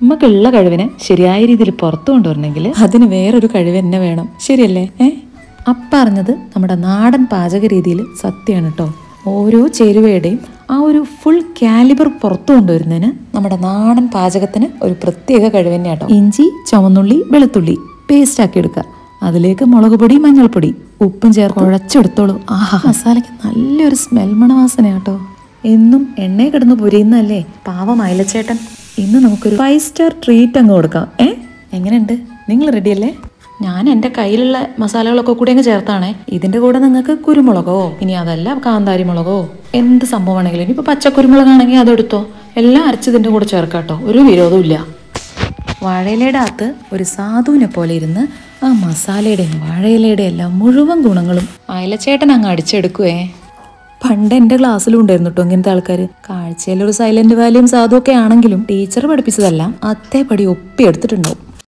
നമുക്കുള്ള കഴിവിനെ ശരിയായ രീതിയിൽ പുറത്തു കൊണ്ടുവരണമെങ്കിൽ അതിന് വേറൊരു കഴിവ് തന്നെ വേണം. ശരിയല്ലേ? അപ്പറഞ്ഞത് നമ്മുടെ നാടൻ പാചക രീതിയിൽ സത്യമാണ് കേട്ടോ. ഓരോ ചേരുവയുടെയും ആ ഒരു ഫുൾ കാലിബർ പുറത്തു കൊണ്ടുവരുന്നതിന് നമ്മുടെ നാടൻ പാചകത്തിന് ഒരു പ്രത്യേക കഴിവ് തന്നെയാണ് കേട്ടോ. ഇഞ്ചി, ചുവന്നുള്ളി, വെളുത്തുള്ളി പേസ്റ്റ് ആക്കി എടുക്കുക. അതിലേക്ക് മുളക് പൊടി, മഞ്ഞൾപ്പൊടി, ഉപ്പും ചേർത്ത് കുഴച്ചെടുത്തോളൂ. ആഹാ, മസാലയ്ക്ക് നല്ലൊരു സ്മെൽ മണവാസന കേട്ടോ. എന്നും എണ്ണയെ കിടന്ന് പൊരിയുന്നല്ലേ പാവം അയലച്ചേട്ടൻ. ഇന്ന് നമുക്കൊരു 5 സ്റ്റാർ ട്രീറ്റ് അങ്ങ് കൊടുക്കാം. എങ്ങനെയുണ്ട്? നിങ്ങൾ റെഡിയല്ലേ? ഞാൻ എൻ്റെ കയ്യിലുള്ള മസാലകളൊക്കെ കൂടി അങ്ങ് ചേർത്താണേ. ഇതിൻ്റെ കൂടെ നിങ്ങൾക്ക് കുരുമുളകോ, ഇനി അതല്ല കാന്താരി മുളകോ, എന്ത് സംഭവമാണെങ്കിലും, ഇനിയിപ്പോൾ പച്ചക്കുരുമുളകാണെങ്കിൽ അതെടുത്തോ, എല്ലാം അരച്ചതിൻ്റെ കൂടെ ചേർക്കാം കേട്ടോ. ഒരു വിരോധവും ഇല്ല. വാഴയിലയുടെ അകത്ത് ഒരു സാധുവിനെ പോലെ ഇരുന്ന് ആ മസാലയുടെയും വാഴയിലയുടെ എല്ലാം മുഴുവൻ ഗുണങ്ങളും അയലച്ചേട്ടൻ അങ്ങ് അടിച്ചെടുക്കുവേ. പണ്ട് എൻ്റെ ക്ലാസ്സിലും ഉണ്ടായിരുന്നു കേട്ടോ ഇങ്ങനത്തെ ആൾക്കാർ. കാഴ്ചയിലൊരു സൈലന്റ് വാല്യൂം സാധു ഒക്കെ ആണെങ്കിലും ടീച്ചർ പഠിപ്പിച്ചതെല്ലാം അതേപടി ഒപ്പിയെടുത്തിട്ടുണ്ടാവും.